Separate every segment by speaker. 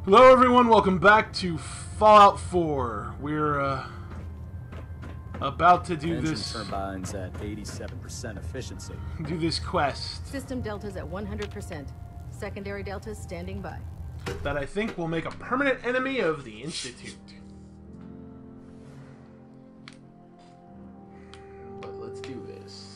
Speaker 1: Hello everyone, welcome back to Fallout 4. We're about to do
Speaker 2: Engine
Speaker 1: this
Speaker 2: turbines at 87% efficiency.
Speaker 1: do this quest
Speaker 3: System deltas at 100%. Secondary deltas standing by.
Speaker 1: that I think will make a permanent enemy of the Institute. But let's do this.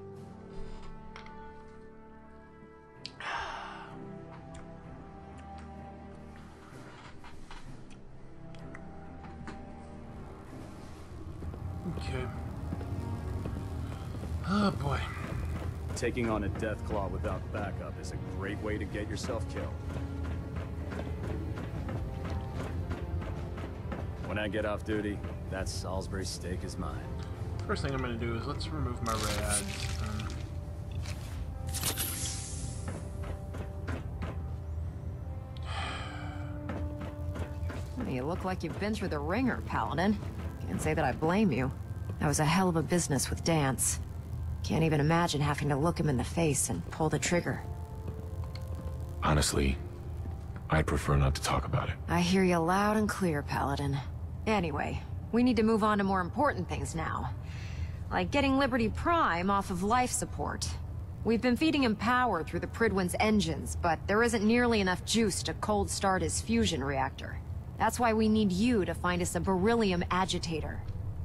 Speaker 1: Okay. Oh boy.
Speaker 2: Taking on a Deathclaw without backup is a great way to get yourself killed. When I get off duty, that Salisbury steak is mine.
Speaker 1: First thing I'm going to do is let's remove my rads.
Speaker 4: You look like you've been through the ringer, Paladin. Can't say that I blame you. That was a hell of a business with Dance. Can't even imagine having to look him in the face and pull the trigger.
Speaker 5: Honestly, I'd prefer not to talk about it.
Speaker 4: I hear you loud and clear, Paladin. Anyway, we need to move on to more important things now. Like getting Liberty Prime off of life support. We've been feeding him power through the Prydwen's engines, but there isn't nearly enough juice to cold start his fusion reactor. That's why we need you to find us a beryllium agitator.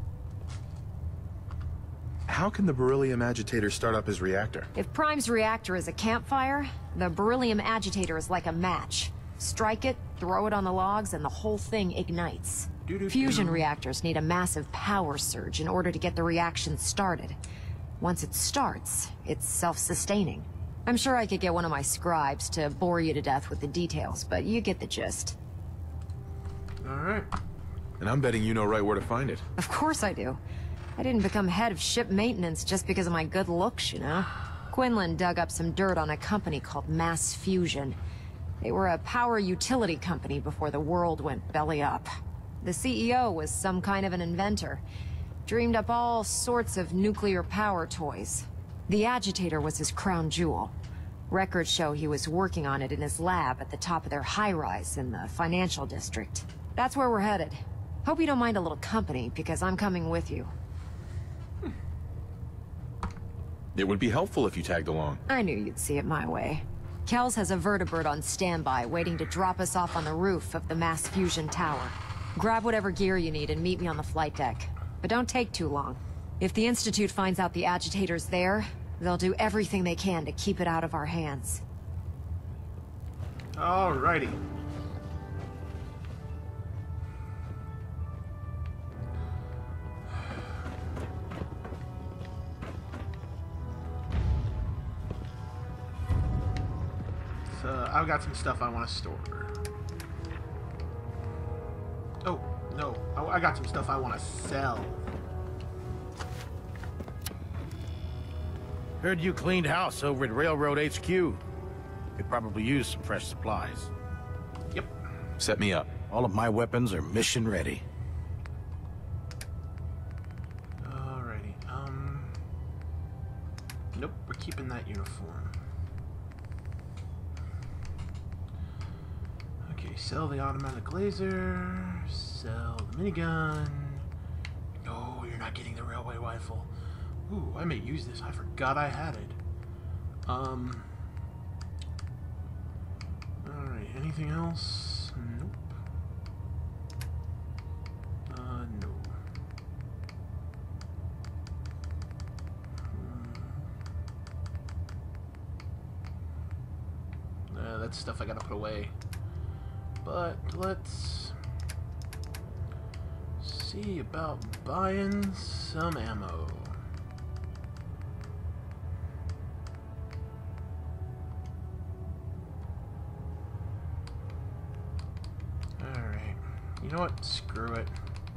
Speaker 6: How can the beryllium agitator start up his reactor?
Speaker 4: If Prime's reactor is a campfire, the beryllium agitator is like a match. Strike it, throw it on the logs, and the whole thing ignites. Fusion reactors need a massive power surge in order to get the reaction started. Once it starts, it's self-sustaining. I'm sure I could get one of my scribes to bore you to death with the details, but you get the gist.
Speaker 1: Alright.
Speaker 6: And I'm betting you know right where to find it.
Speaker 4: Of course I do. I didn't become head of ship maintenance just because of my good looks, you know? Quinlan dug up some dirt on a company called Mass Fusion. They were a power utility company before the world went belly up. The CEO was some kind of an inventor. Dreamed up all sorts of nuclear power toys. The agitator was his crown jewel. Records show he was working on it in his lab at the top of their high-rise in the financial district. That's where we're headed. Hope you don't mind a little company, because I'm coming with you.
Speaker 6: It would be helpful if you tagged along.
Speaker 4: I knew you'd see it my way. Kells has a vertibird on standby, waiting to drop us off on the roof of the Mass Fusion Tower. Grab whatever gear you need and meet me on the flight deck. But don't take too long. If the Institute finds out the agitator's there, they'll do everything they can to keep it out of our hands.
Speaker 1: Alrighty. I've got some stuff I want to store. Oh, no. I got some stuff I want to sell.
Speaker 7: Heard you cleaned house over at Railroad HQ. Could probably use some fresh supplies.
Speaker 1: Yep.
Speaker 6: Set me up.
Speaker 7: All of my weapons are mission ready.
Speaker 1: Alrighty. Nope, we're keeping that uniform. Okay, sell the automatic laser, sell the minigun. No, you're not getting the railway rifle. Ooh, I may use this. I forgot I had it. Alright, anything else? Nope. No. That's stuff I gotta put away. But let's see about buying some ammo. Alright. You know what? Screw it.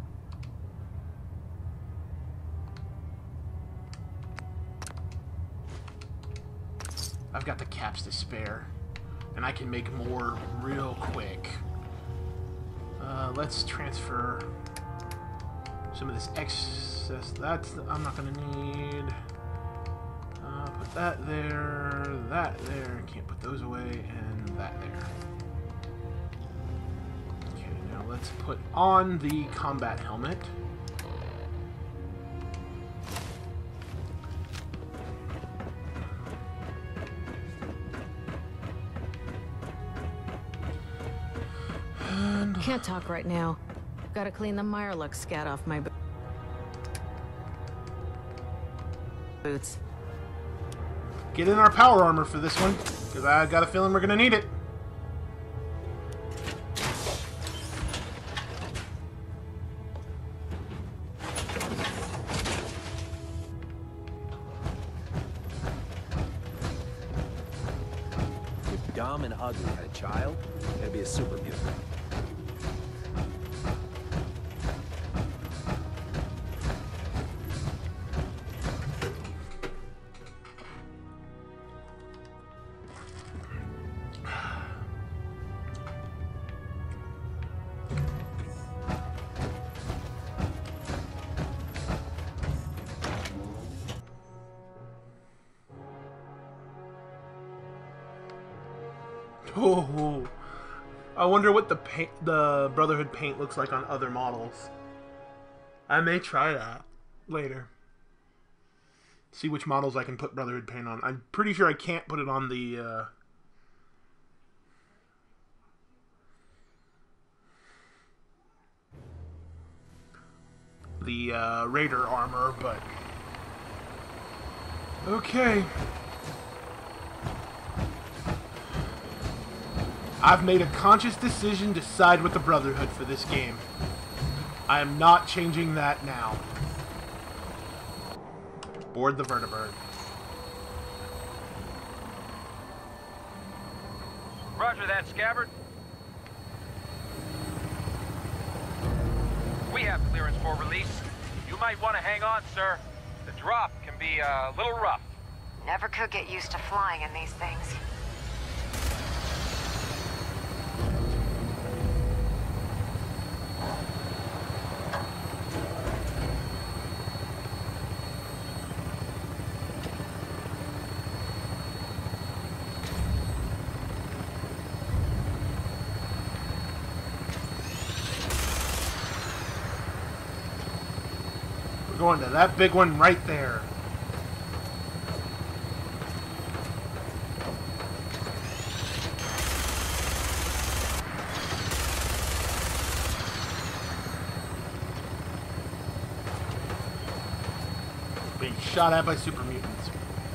Speaker 1: I've got the caps to spare. And I can make more real quick. Let's transfer some of this excess. I'm not gonna need. Put that there. Can't put those away, and that there. let's put on the combat helmet.
Speaker 3: Can't talk right now. Gotta clean the Mirelux scat off my boots.
Speaker 1: Get in our power armor for this one, because I got a feeling we're gonna need it.
Speaker 8: If Dom and Ugly had a child, it'd be a super mutant.
Speaker 1: Oh, I wonder what the Brotherhood paint looks like on other models. I may try that later. See which models I can put Brotherhood paint on. I'm pretty sure I can't put it on the Raider armor, but okay. I've made a conscious decision to side with the Brotherhood for this game. I am not changing that now. Board the Vertibird.
Speaker 9: Roger that, Scabbard. We have clearance for release. You might want to hang on, sir. The drop can be a little rough.
Speaker 4: Never could get used to flying in these things.
Speaker 1: Going to that big one right there. Being shot at by super mutants.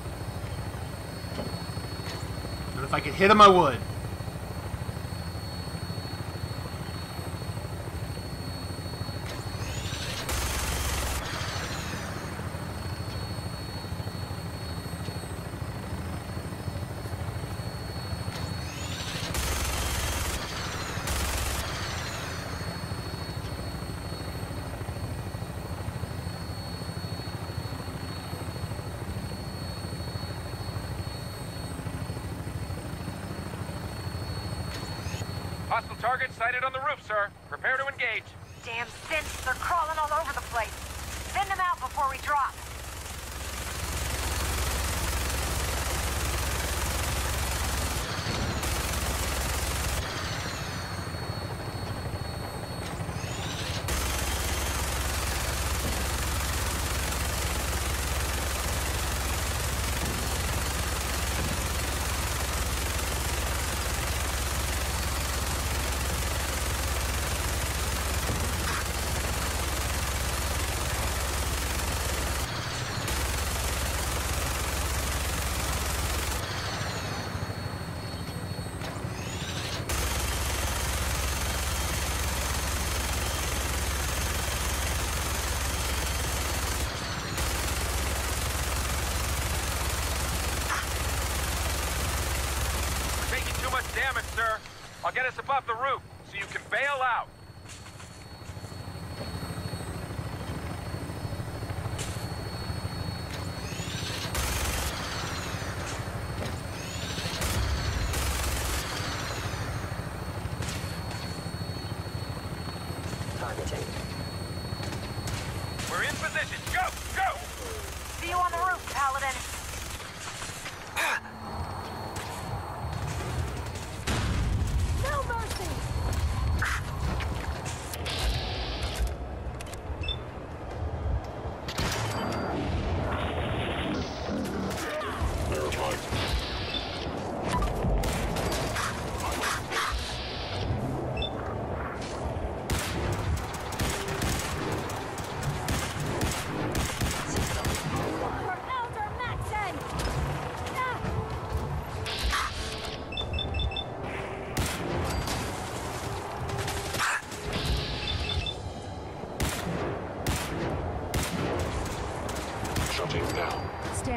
Speaker 1: And if I could hit him, I would.
Speaker 9: Hostile target sighted on the roof, sir. Prepare to engage.
Speaker 4: Damn synths, they're crawling all over the place. Send them out before we drop.
Speaker 9: Damage, sir. I'll get us above the roof so you can bail out.
Speaker 8: Targeting.
Speaker 9: We're in position. Go! Go!
Speaker 4: See you on the roof, Paladin.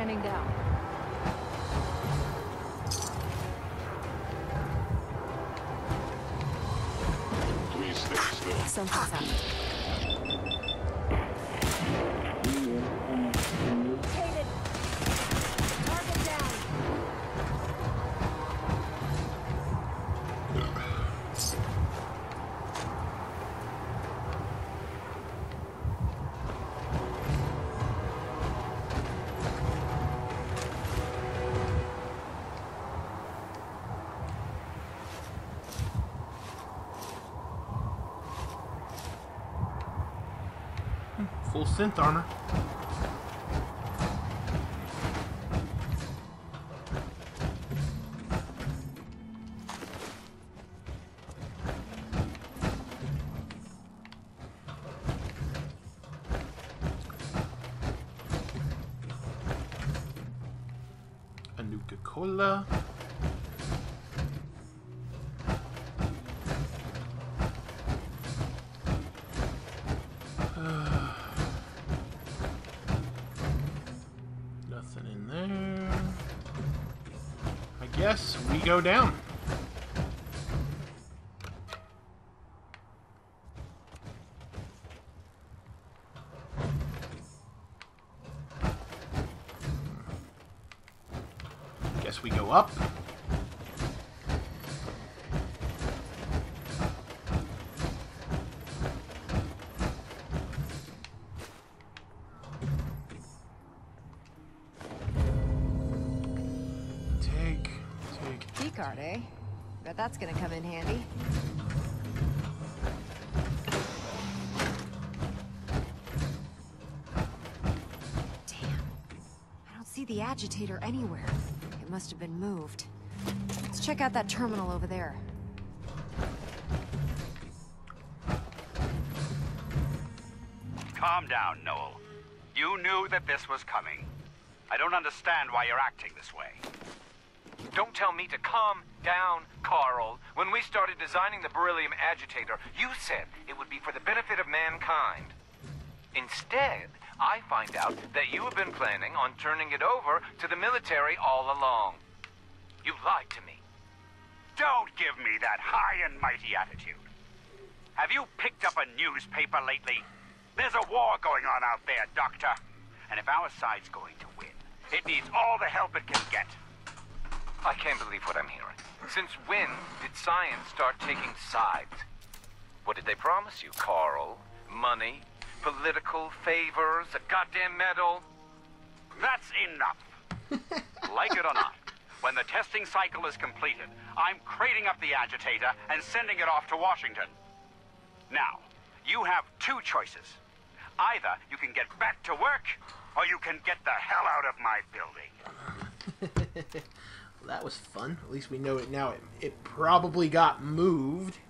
Speaker 3: Standing down.
Speaker 5: Please stay still.
Speaker 4: Something's happened.
Speaker 3: Target down.
Speaker 1: Full synth armor. A Nuka-Cola. Nothing in there. I guess we go down. Guess we go up. Take.
Speaker 4: Keycard, eh? Bet that's gonna come in handy. Damn. I don't see the agitator anywhere. It must have been moved. Let's check out that terminal over there.
Speaker 10: Calm down, Noel. You knew that this was coming. I don't understand why you're acting this way.
Speaker 9: Don't tell me to calm down, Carl. When we started designing the beryllium agitator, you said it would be for the benefit of mankind. Instead, I find out that you have been planning on turning it over to the military all along. You lied to me.
Speaker 10: Don't give me that high and mighty attitude. Have you picked up a newspaper lately? There's a war going on out there, Doctor. And if our side's going to win, it needs all the help it can get.
Speaker 9: I can't believe what I'm hearing. Since when did science start taking sides? What did they promise you, Carl? Money? Political favors? A goddamn medal?
Speaker 10: That's enough. Like it or not, when the testing cycle is completed, I'm crating up the agitator and sending it off to Washington. Now, you have two choices. Either you can get back to work, or you can get the hell out of my building.
Speaker 1: Well, that was fun. At least we know it now. It probably got moved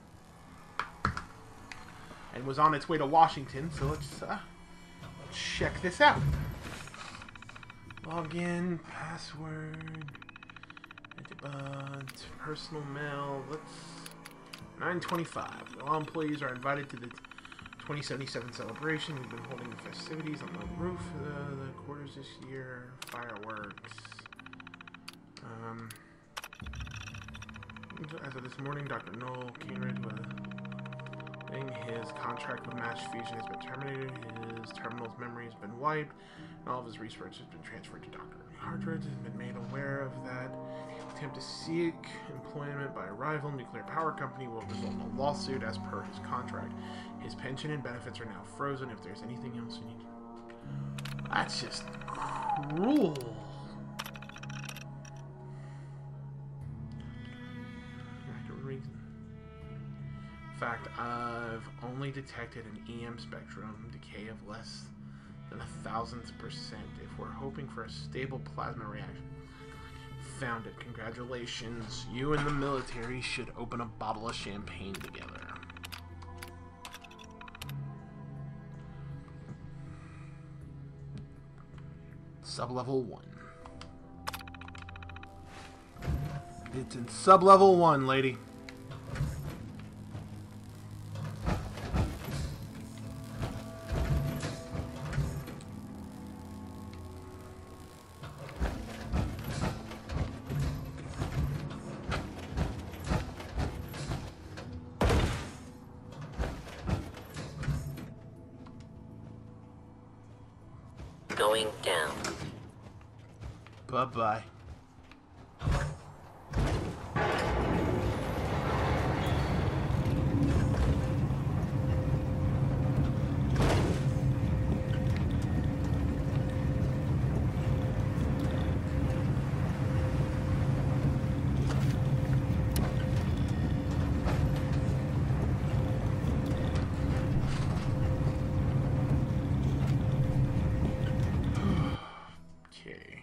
Speaker 1: and was on its way to Washington. So let's check this out. Login, password, personal mail. Let's 9:25. All employees are invited to the 2077 celebration. We've been holding the festivities on the roof of the quarters this year. Fireworks. As of this morning, Dr. Noel Kenrid, his contract with Mass Fusion has been terminated. His terminal's memory has been wiped, and all of his research has been transferred to Dr. Hartridge. Has been made aware of that. Attempt to seek employment by a rival nuclear power company will result in a lawsuit as per his contract. His pension and benefits are now frozen. If there's anything else you need, that's just cruel. In fact, I've only detected an EM spectrum decay of less than 1,000th%. If we're hoping for a stable plasma reaction, found it. Congratulations. You and the military should open a bottle of champagne together. Sub-level 1. It's in sub-level 1, lady.
Speaker 11: going down.
Speaker 1: Bye-bye. Okay.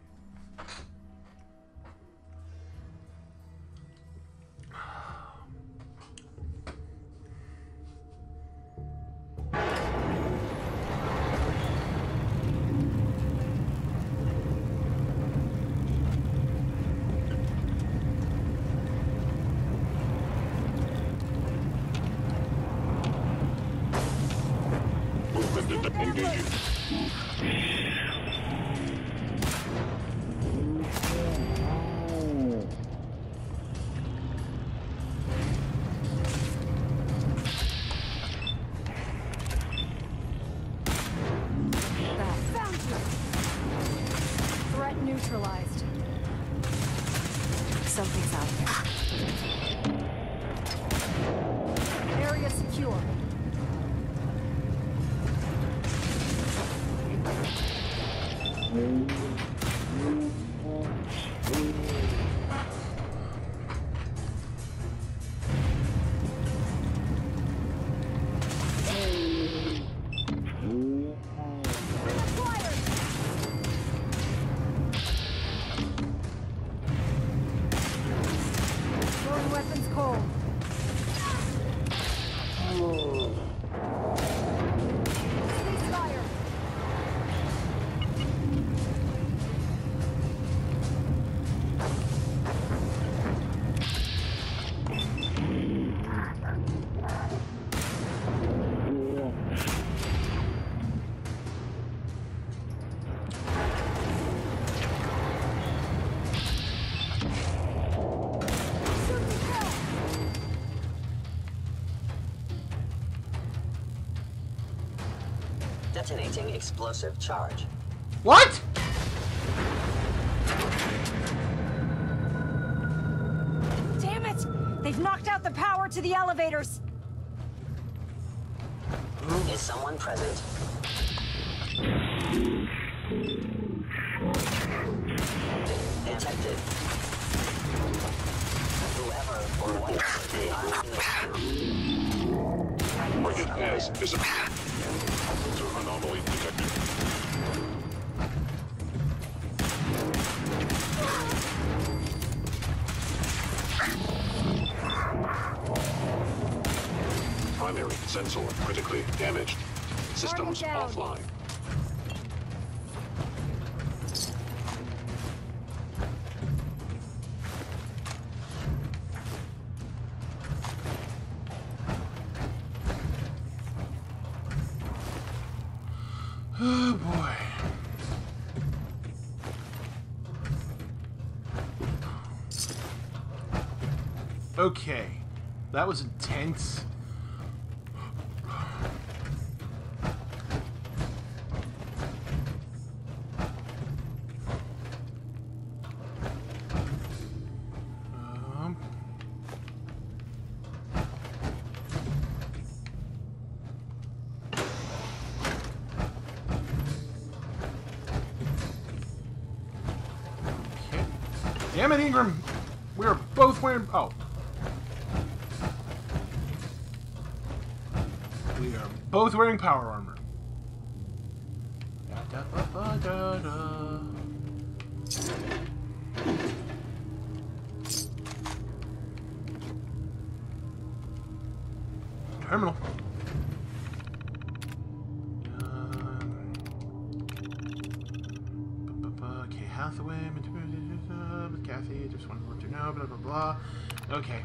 Speaker 5: Movement engaging.
Speaker 4: Found you. Threat neutralized. Something's out there. Area secure. Throwing weapons cold. Ceasefire.
Speaker 11: Detonating explosive charge.
Speaker 1: What?
Speaker 4: Damn it! They've knocked out the power to the elevators.
Speaker 11: Is someone present? Detected. Whoever or what?
Speaker 5: Target as visible. Sensor anomaly detected. Primary sensor critically damaged. Systems offline.
Speaker 1: Oh boy. Okay. That was intense. Damn it, Ingram! We are both wearing. Oh. We are both wearing power armor. Da, da, ba, ba, da, da. Terminal. Okay, Hathaway. Kathy, just wanted to let you know, blah, blah, blah. Okay.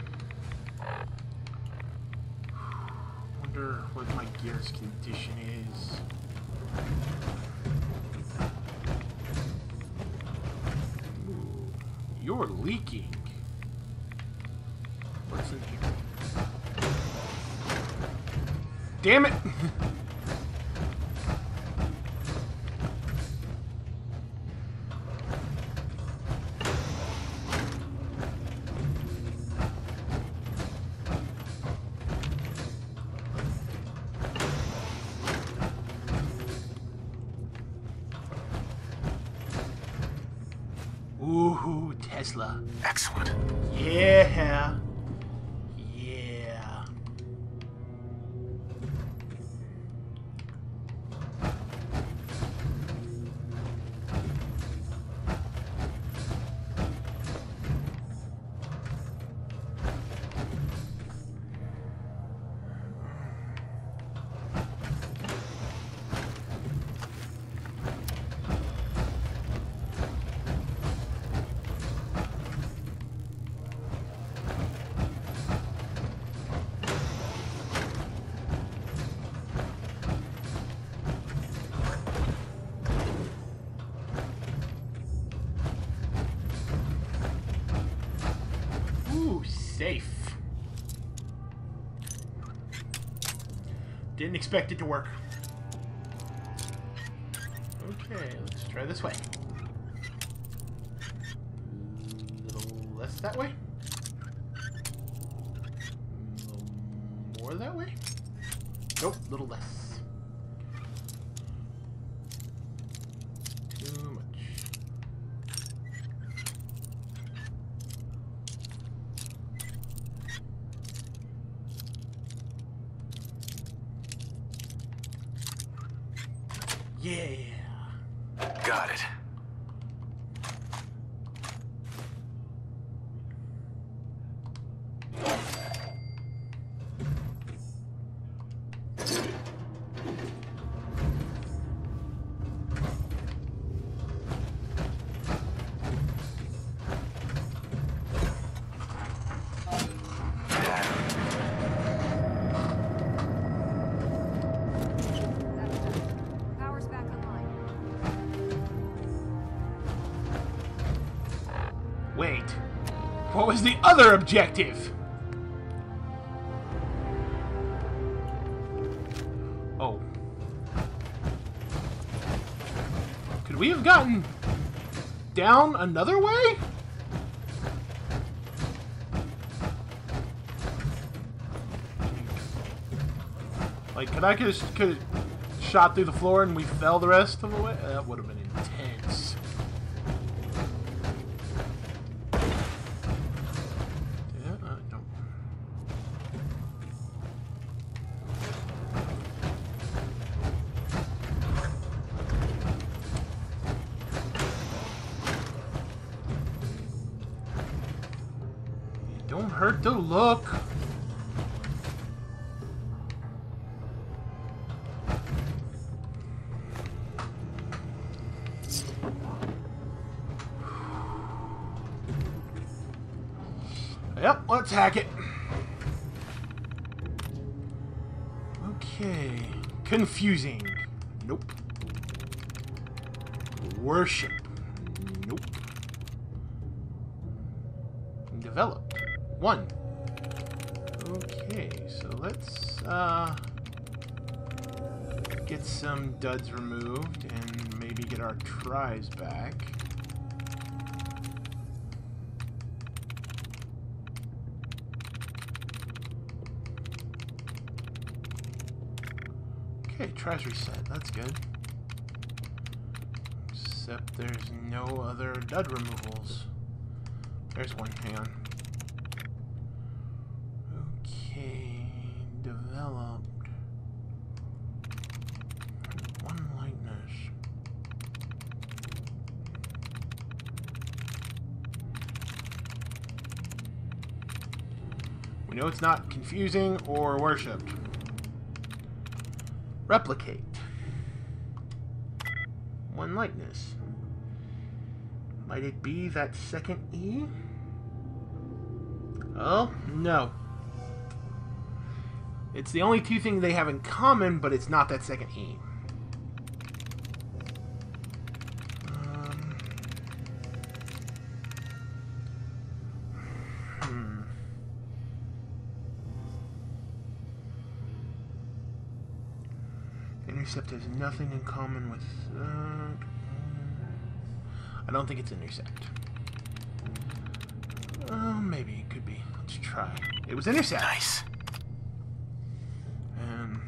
Speaker 1: Wonder what my gear's condition is. Ooh, you're leaking. What's in here? Damn it! Tesla.
Speaker 5: Excellent.
Speaker 1: Yeah. Yeah. Ooh, safe. Didn't expect it to work. Okay, let's try this way. A little less that way. A little more that way. Nope, a little less. Too much. Yeah.
Speaker 5: Got it.
Speaker 4: Power's back online.
Speaker 1: Wait. What was the other objective? Oh. Could we have gotten down another way? Like, could I just shot through the floor and we fell the rest of the way? That would have been intense. Yeah, no. It don't hurt to look. Yep, let's hack it. Okay. Confusing. Nope. Worship. Nope. Developed. 1. Okay, so let's get some duds removed and maybe get our tries back. Okay, tries reset. That's good. Except there's no other dud removals. There's one. Hang on. Okay, developed. 1 lightness. We know it's not confusing or worshipped. Replicate. 1 lightness. Might it be that second E? Oh, no. It's the only 2 things they have in common, but it's not that second E. Intercept has nothing in common with that. I don't think it's Intercept. Maybe it could be. Let's try. It was Intercept.
Speaker 5: Nice.
Speaker 1: And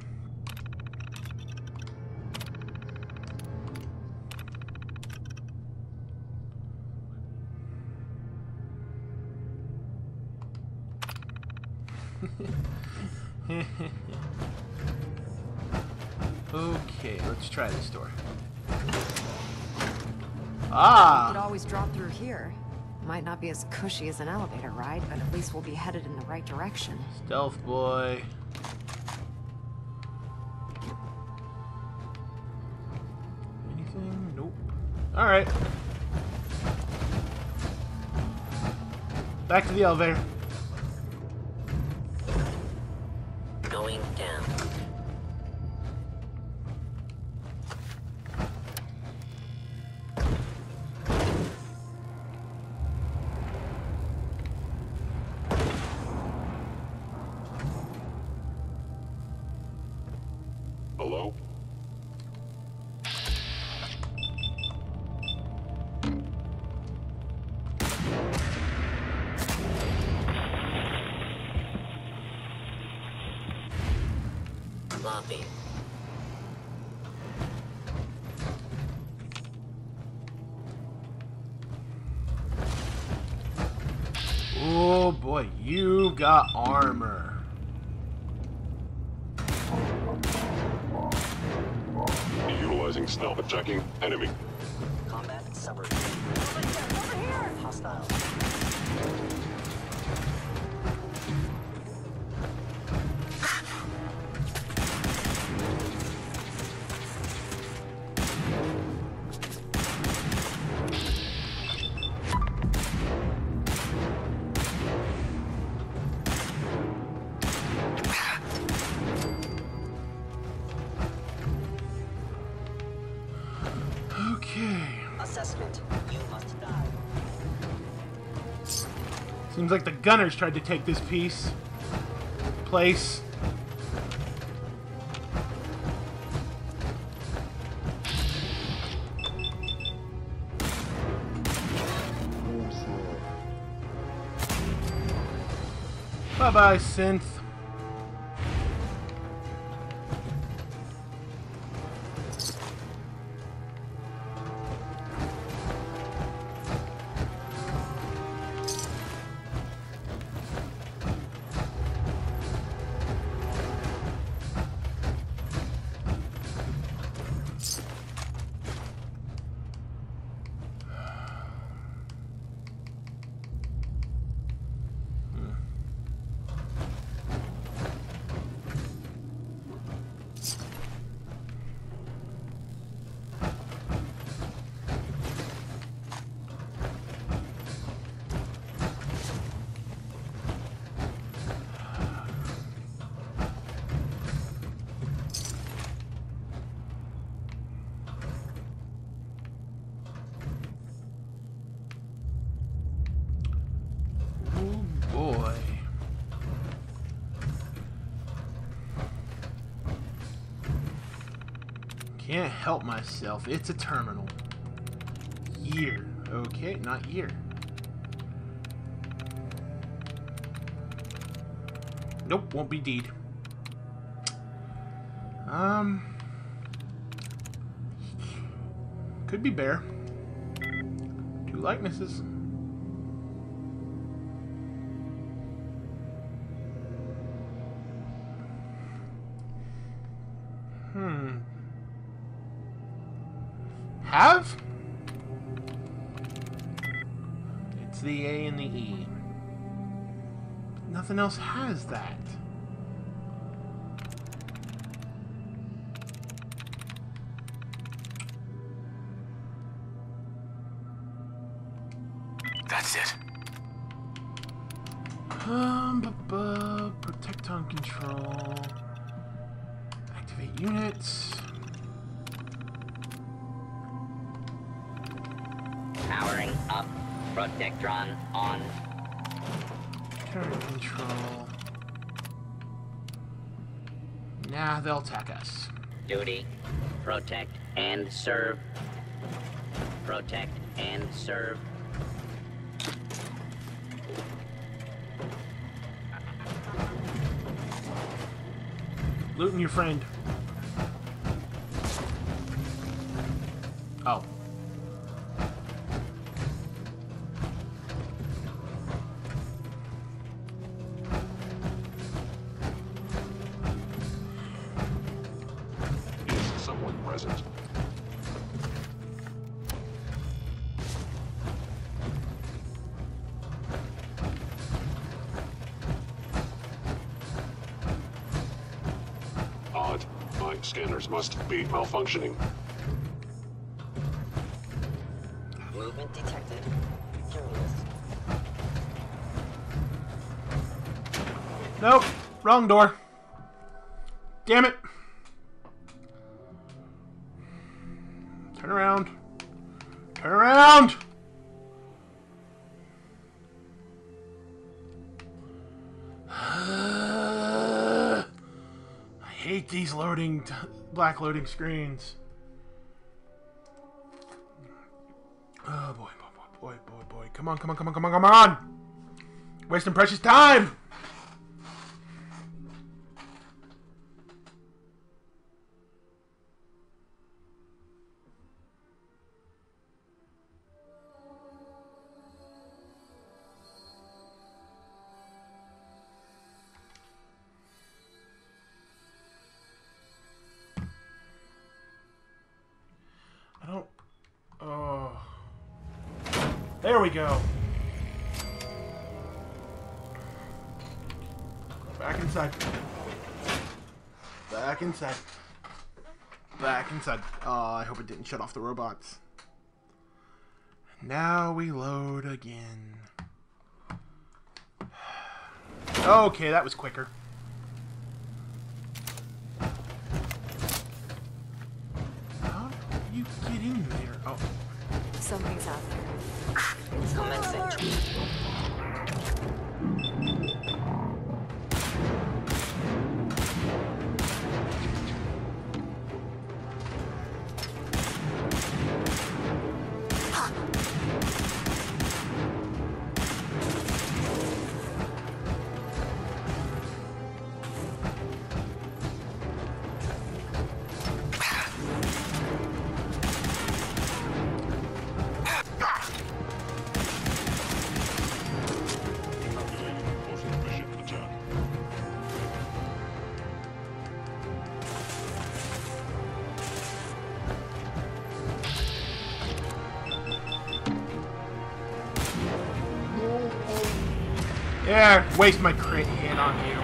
Speaker 1: Okay, let's try this door.
Speaker 4: We
Speaker 1: Ah!
Speaker 4: could always drop through here. Might not be as cushy as an elevator ride, but at least we'll be headed in the right direction.
Speaker 1: Stealth boy. Anything? Nope. Alright. Back to the elevator.
Speaker 11: Going down.
Speaker 5: Hello?
Speaker 11: Lobby.
Speaker 1: Oh boy, you got armor.
Speaker 5: Utilizing stealth and checking. Enemy.
Speaker 11: Combat summary. Hostile.
Speaker 1: Okay.
Speaker 11: Assessment. You must die.
Speaker 1: Seems like the gunners tried to take this place. Bye-bye, synth. Boy. Can't help myself. It's a terminal. Year. Okay, not year. Nope, won't be deed. Could be bear. 2 likenesses. Have? It's the A and the E. Nothing else has that.
Speaker 8: That's it.
Speaker 1: Protect on control. Activate units.
Speaker 12: Powering up. Protectron on.
Speaker 1: Turn control. Nah, they'll attack us.
Speaker 12: Duty. Protect and serve. Protect and serve.
Speaker 1: Looting your friend. Oh.
Speaker 5: present. Odd. My scanners must be malfunctioning.
Speaker 11: Movement detected. Curious.
Speaker 1: Nope. Wrong door. Damn it. Turn around. Turn around! I hate these black loading screens. Oh boy, boy. Come on. Wasting precious time! There we go. Back inside. Back inside. Back inside. Oh, I hope it didn't shut off the robots. Now we load again. Okay, that was quicker. How do you get in there? Oh.
Speaker 4: Something's out there.
Speaker 11: Commencing.
Speaker 1: Yeah, waste my crit hit on you.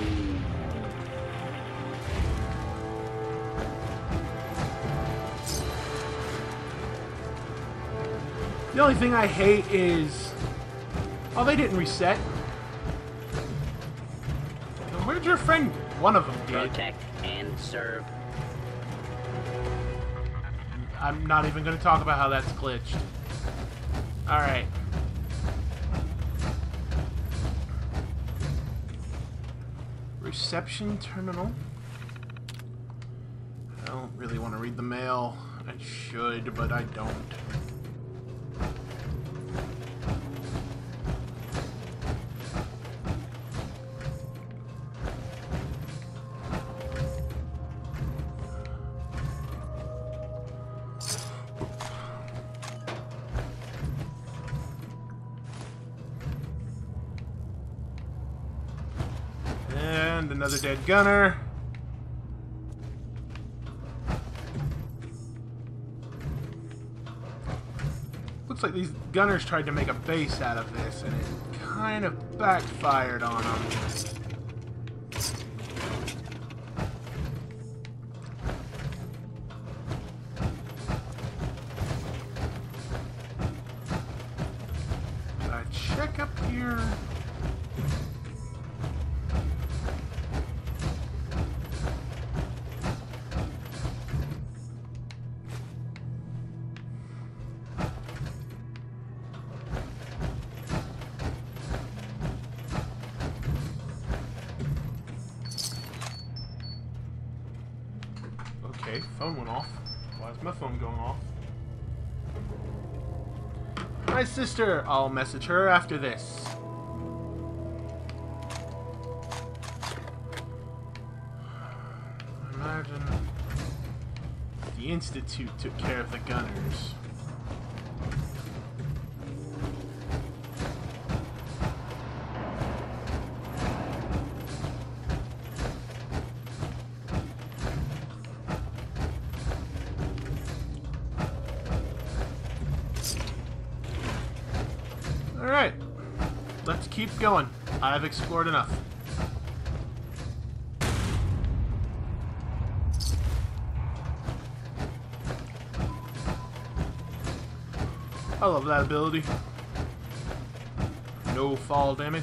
Speaker 1: The only thing I hate is... Oh, they didn't reset. Where'd your friend? One of them did.
Speaker 12: Protect and serve.
Speaker 1: I'm not even going to talk about how that's glitched. Alright. Reception terminal. I don't really want to read the mail. I should, but I don't. And another dead gunner. Looks like these gunners tried to make a base out of this, and it kind of backfired on them. Did I check up here? Okay, phone went off. Why is my phone going off? My sister! I'll message her after this. Imagine the Institute took care of the gunners. let's keep going. I've explored enough. I love that ability. No fall damage.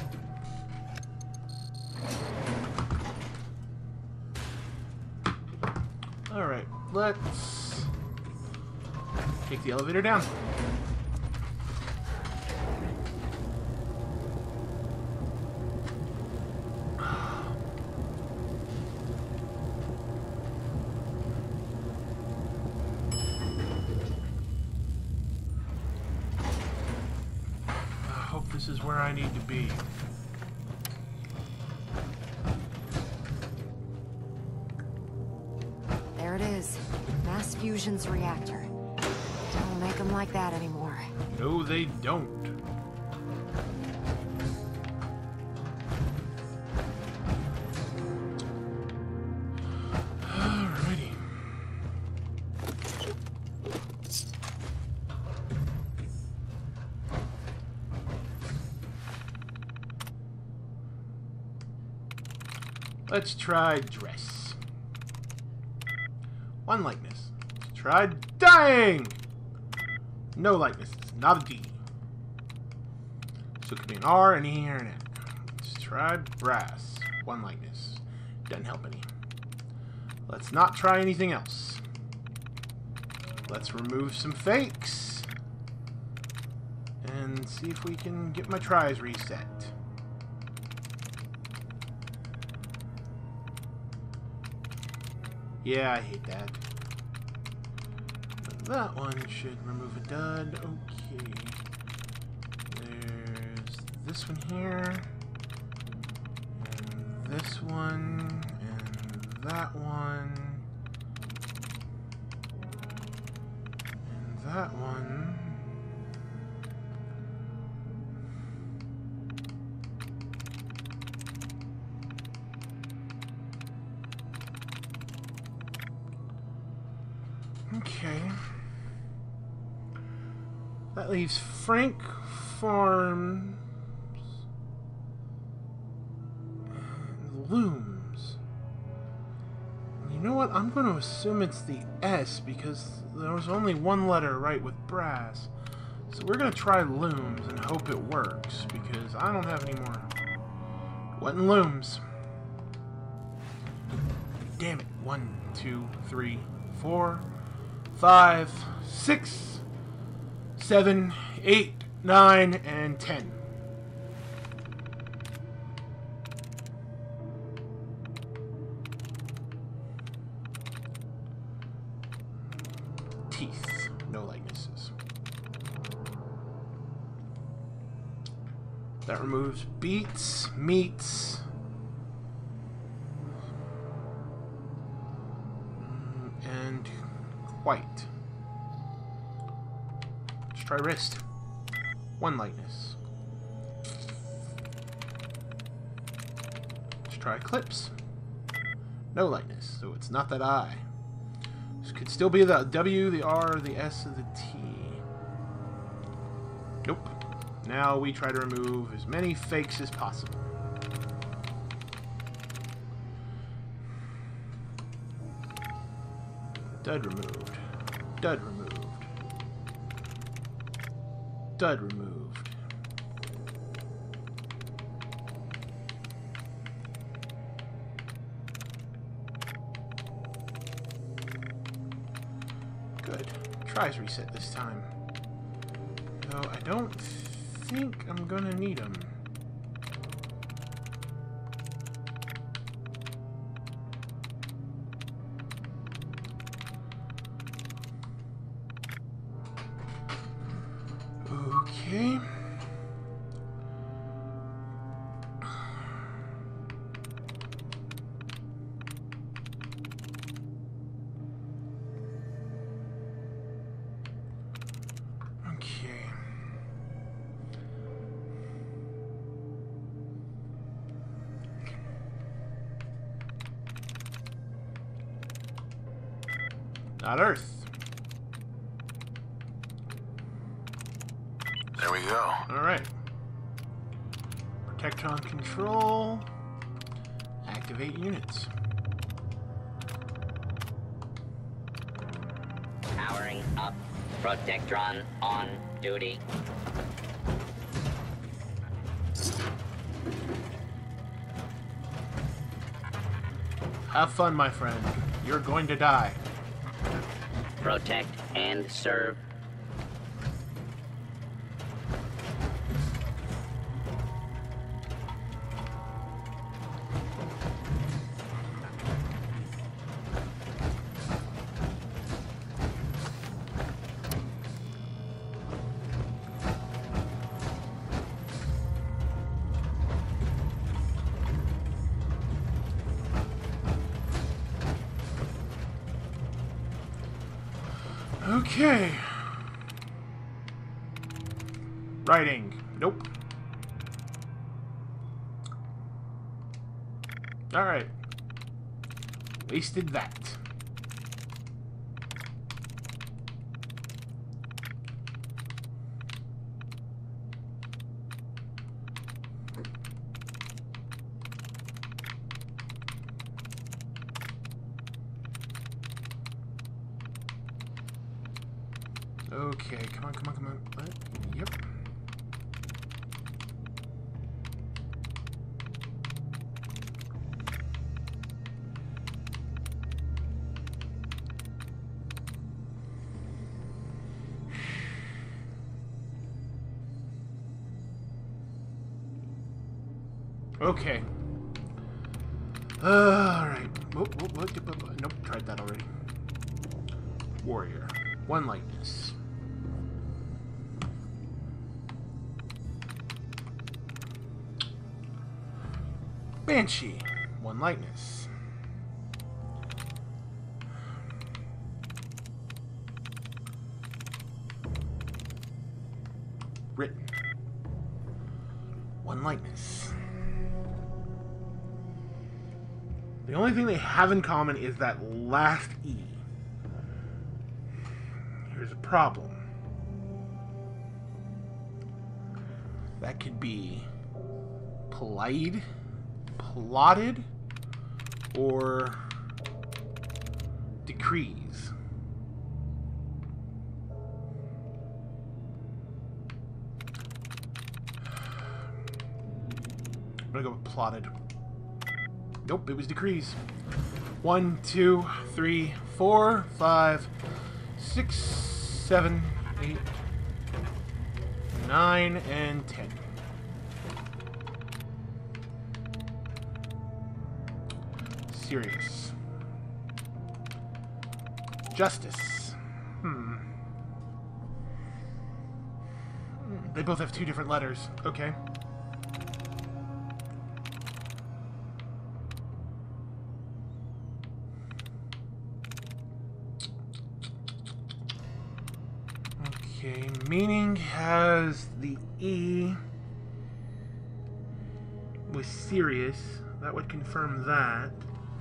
Speaker 1: Alright, let's take the elevator down. This is where I need to be.
Speaker 4: There it is. Mass Fusion's reactor. Don't make them like that anymore.
Speaker 1: No, they don't. Alrighty. Let's try dress. One likeness. Let's try dying. No likenesses. Not a D. So it could be an R, an E, or an N. Let's try brass. One likeness. Doesn't help any. Let's not try anything else. Let's remove some fakes. And see if we can get my tries reset. Yeah, I hate that. That one should remove a dud. Okay. There's this one here. And this one. And that one. And that one. Okay. That leaves Frank Farms and Looms. You know what? I'm going to assume it's the S because there was only one letter right with brass. So we're going to try Looms and hope it works because I don't have any more. What in Looms? Damn it. 1, 2, 3, 4, 5, 6, 7, 8, 9, and 10. Teeth. No likenesses. That removes beets, meats, and white. Let's try wrist. One likeness. Let's try clips. No likeness, so it's not that I. This could still be the W, the R, the S, or the T. Nope. Now we try to remove as many fakes as possible. Dud removed. Dud removed. Dud removed. Good. Tries reset this time. Though I don't think I'm gonna need them. Okay. Okay. Not Earth.
Speaker 5: There we go.
Speaker 1: All right. Protectron control. Activate units.
Speaker 12: Powering up. Protectron on duty.
Speaker 1: Have fun, my friend. You're going to die.
Speaker 12: Protect and serve.
Speaker 1: Okay. Writing. Nope. Alright. Wasted that. Okay, come on, come on, come on. What? Yep. Okay. Alright. Nope, tried that already. Warrior. One lightness. Banshee. One lightness. Written. One lightness. The only thing they have in common is that last E. Here's a problem. That could be plotted, or decrees. I'm gonna go with plotted. Nope, it was decrees. 1, 2, 3, 4, 5, 6, 7, 8, 9, and 10. Serious. Justice. They both have 2 different letters. Okay. Okay, meaning has the E with serious. That would confirm that.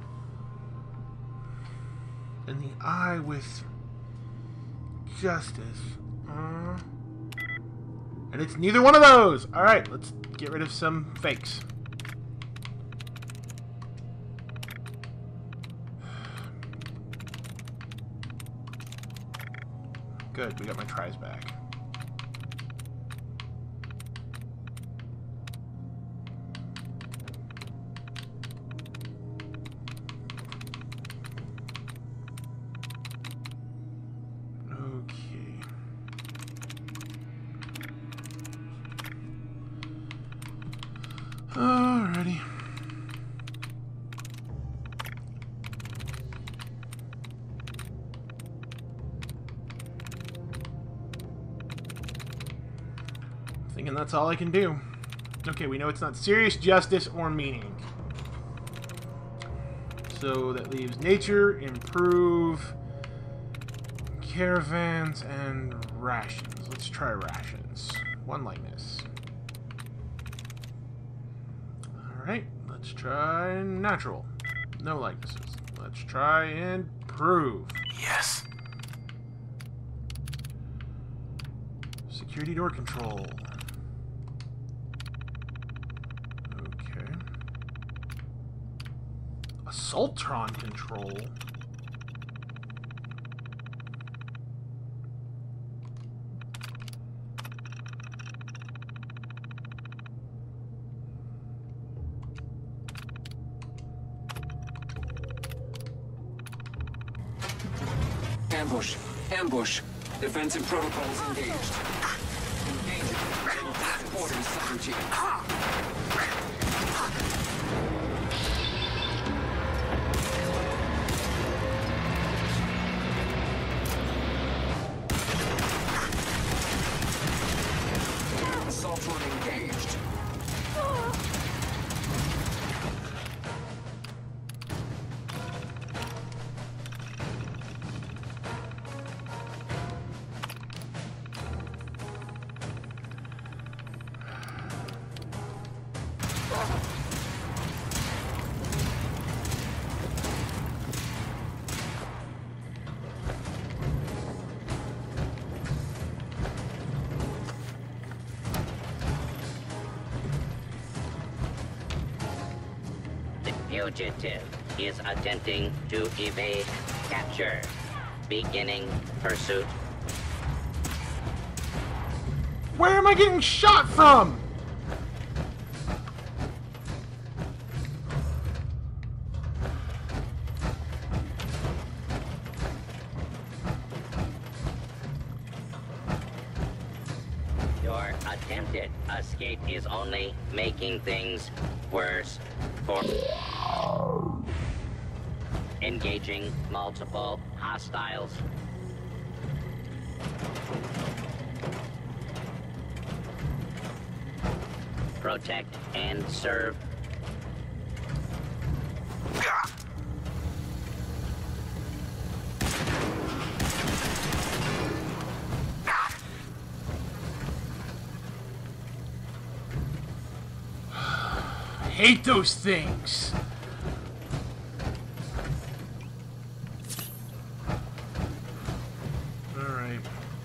Speaker 1: And the I with justice. And it's neither one of those! Alright, let's get rid of some fakes. Good, we got my tries back. Okay. Alrighty. Thinking that's all I can do. Okay, we know it's not serious, justice, or meaning. So that leaves nature, improve, caravans, and rations. Let's try rations. One lightness. Alright, let's try natural. No likenesses. Let's try improve. Yes. Security door control. Assaultron control.
Speaker 13: Ambush. Ambush. Defensive protocols engaged. Engaging orders subroutine. Assaultron engaged.
Speaker 12: Fugitive is attempting to evade capture. Beginning pursuit.
Speaker 1: Where am I getting shot from?
Speaker 12: Your attempted escape is only making things worse for... Engaging multiple hostiles. Protect and serve.
Speaker 1: Hate those things. Alright.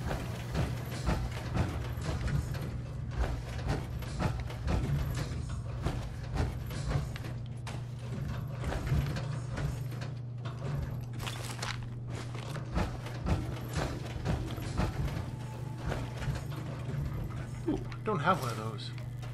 Speaker 1: Ooh, don't have one of those.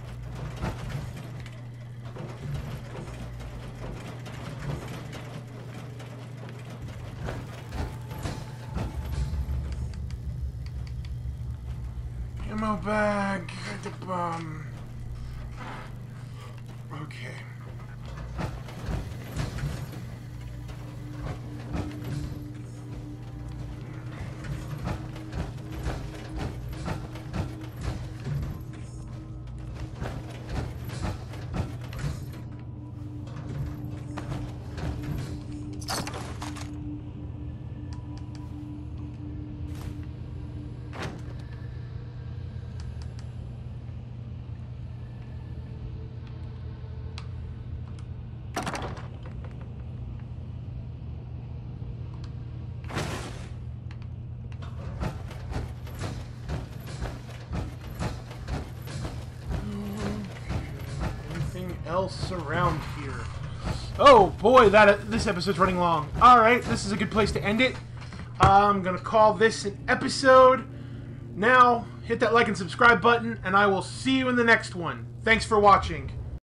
Speaker 1: Ammo bag, the bomb. Okay. Else around here. Oh boy, this episode's running long. Alright, this is a good place to end it. I'm gonna call this an episode. Now, hit that like and subscribe button, and I will see you in the next one. Thanks for watching.